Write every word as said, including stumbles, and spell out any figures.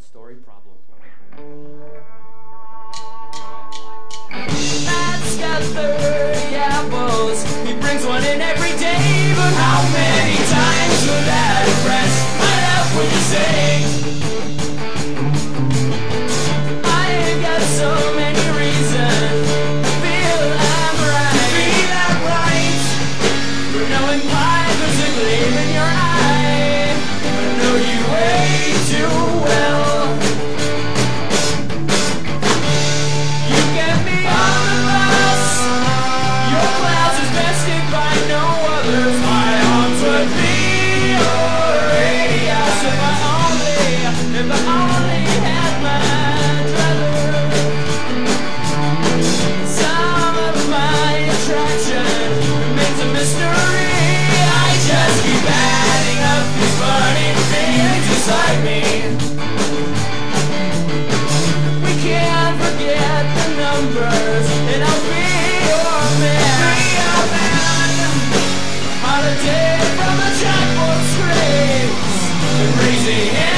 twelve-story problem. Matt's got thirty apples. He brings one in every day, but how many times will that impress? I love what you say. I got so many reasons to feel I'm right. Feel I'm right. For knowing why there's a gleam in your eye. I know you way too well. You get me on the bus. Your class is bested by no others. My arms would be your radius if I only, if I only had my druthers. Some of my attraction remains a mystery. I just keep adding up these burning feelings inside me. We can't forget the numbers, and I'll be your man. Be your man. Holiday from the chalkboard scrapes, and raising